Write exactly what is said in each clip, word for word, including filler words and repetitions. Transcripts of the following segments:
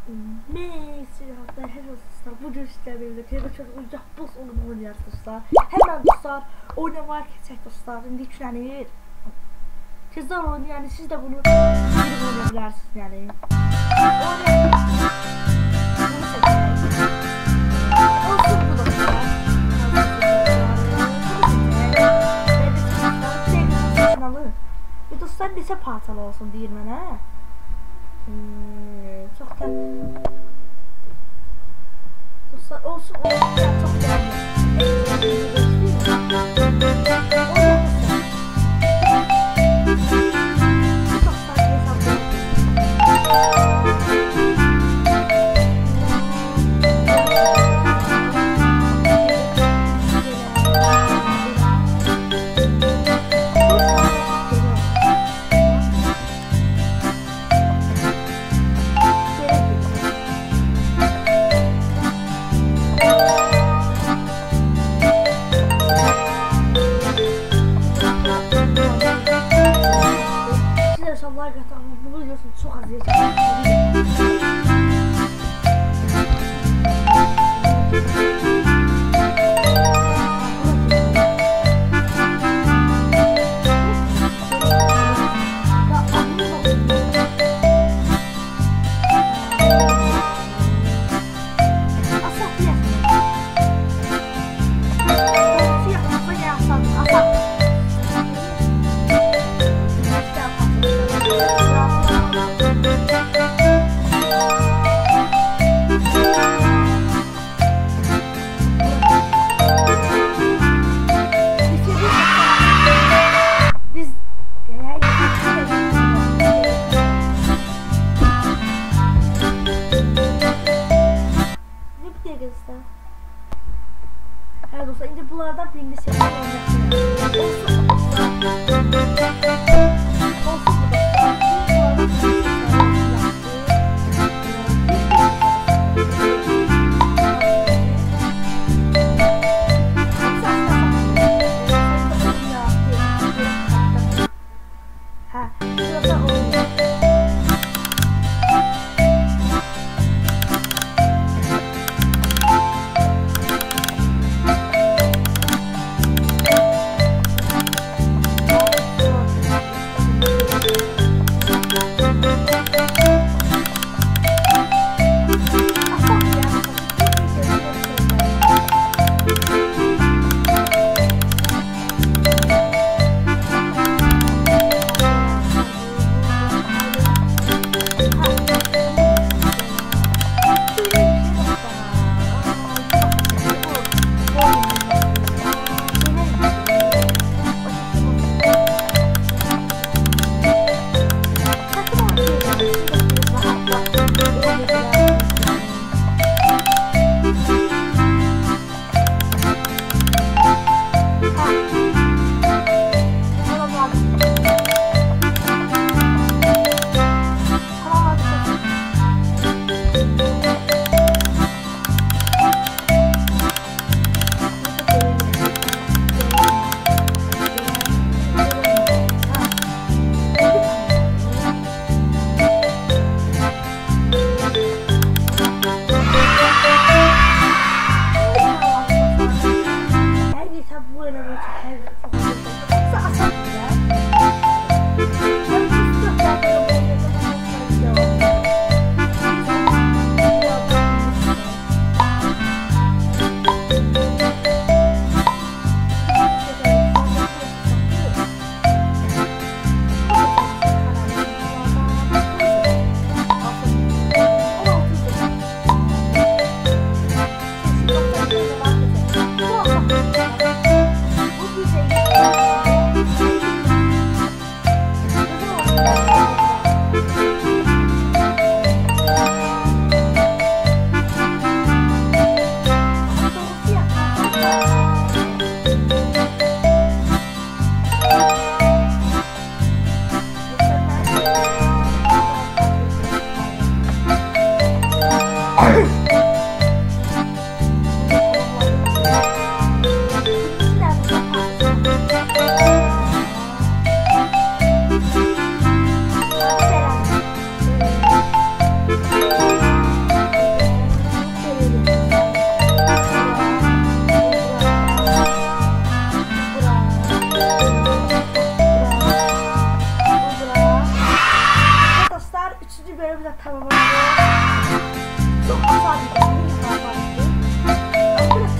Neyse hatta her dostlar bugün sizlerle birlikte çok yapboz onu oynayacağız dostlar. Hemen dostlar oynamaya geçecek dostlar. Şimdi yüklenir. Kızlar oyunu yani siz de bunu girip oynayabilirsiniz yani. Olsun bu dostlar. Ve dostlar neçə parçalı olsun deyir mənə. Hmm, çok da dostlar olsun olsun ya çok değerli. Bu biliyorsun çok az yiyeceğim. Evet dostlar, şimdi bunlardan birini seçelim. Olsun. Ha, şurada oldu. Çok hasar yedim. Bir hasar yedim. Ben biraz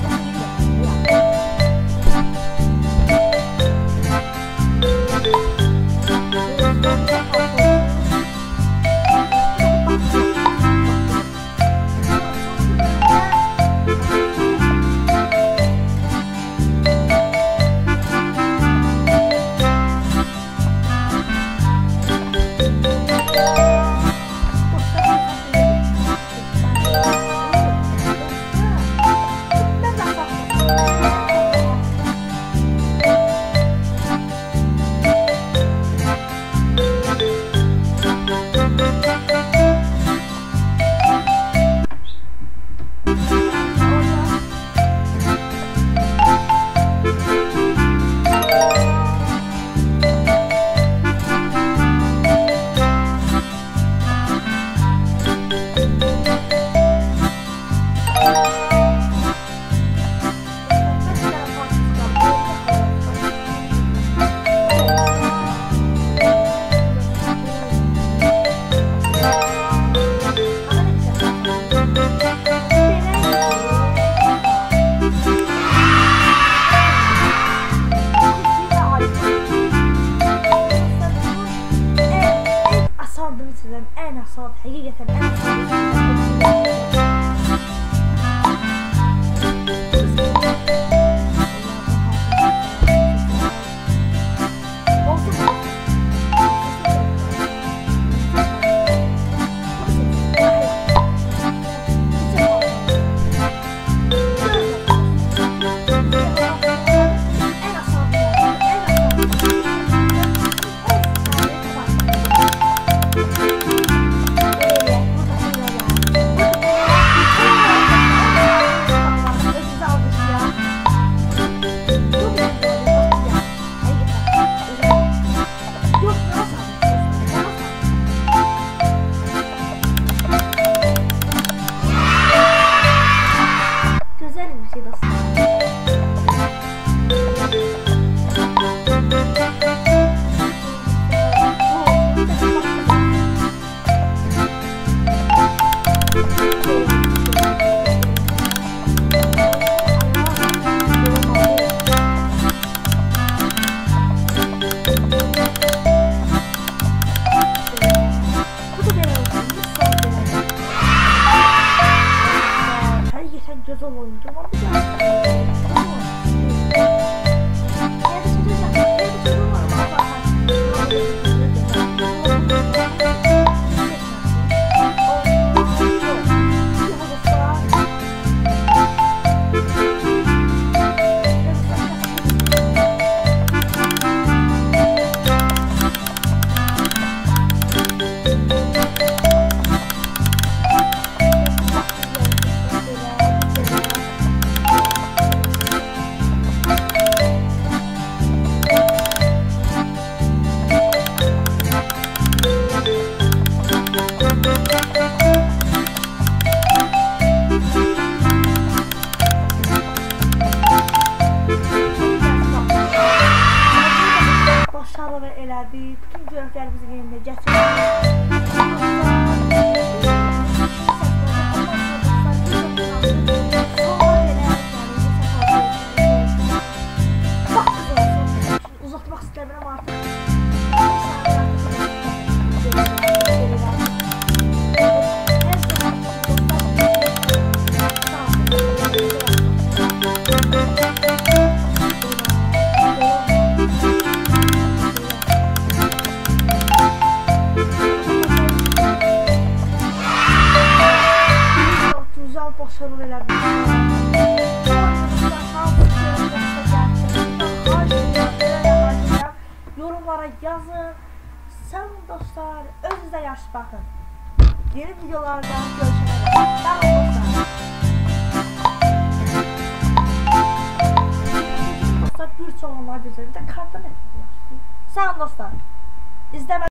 en asal, hakikaten en asal. Güzel oyuncu ama bir başarılı elədi. Bütün görəklərimizi yerinə gətirdi. Uzatmaq istəmirəm artıq. Başarılı elədi. Yorumlara yazın. Sağ olun dostlar. Özünüzə yaxşı baxın. Yeni videolarda görüşənə qədər. Sağ olun dostlar. Dostlar bir çox onlar gözəl. Bir də kartdan etmək. Sağ olun dostlar. İzləmə